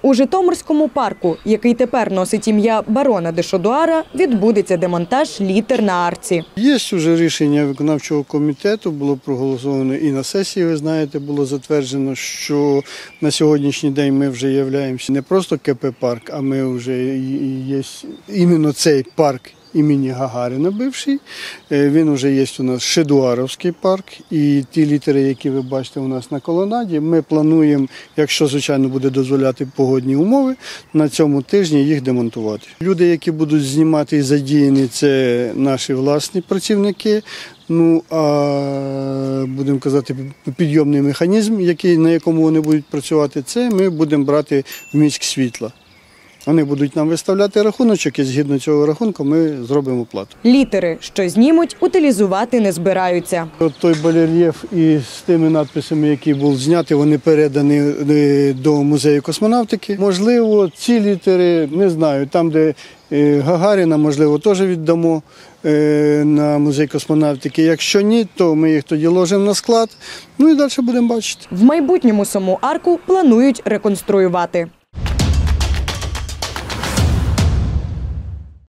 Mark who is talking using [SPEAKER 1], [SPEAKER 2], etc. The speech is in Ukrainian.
[SPEAKER 1] У Житомирському парку, який тепер носить ім'я барона де Шодуара, відбудеться демонтаж літер на арці.
[SPEAKER 2] Є вже рішення виконавчого комітету, було проголосовано і на сесії, ви знаєте, було затверджено, що на сьогоднішній день ми вже являємося не просто КП-парк, а ми вже є іменно цей парк імені Гагаріна бивший. Він вже є у нас Шедуаровський парк. І ті літери, які ви бачите у нас на колонаді, ми плануємо, якщо, звичайно, буде дозволяти погодні умови, на цьому тижні їх демонтувати. Люди, які будуть знімати і задіяні, це наші власні працівники. Ну, а будемо казати, підйомний механізм, на якому вони будуть працювати, це ми будемо брати в міськсвітла. Вони будуть нам виставляти рахуночок, і згідно цього рахунку ми зробимо плату.
[SPEAKER 1] Літери, що знімуть, утилізувати не збираються.
[SPEAKER 2] От той барельєф із тими надписами, які були зняті, вони передані до музею космонавтики. Можливо, ці літери, не знаю, там, де Гагаріна, можливо, теж віддамо на музей космонавтики. Якщо ні, то ми їх тоді ложимо на склад, ну і далі будемо бачити.
[SPEAKER 1] В майбутньому саму арку планують реконструювати.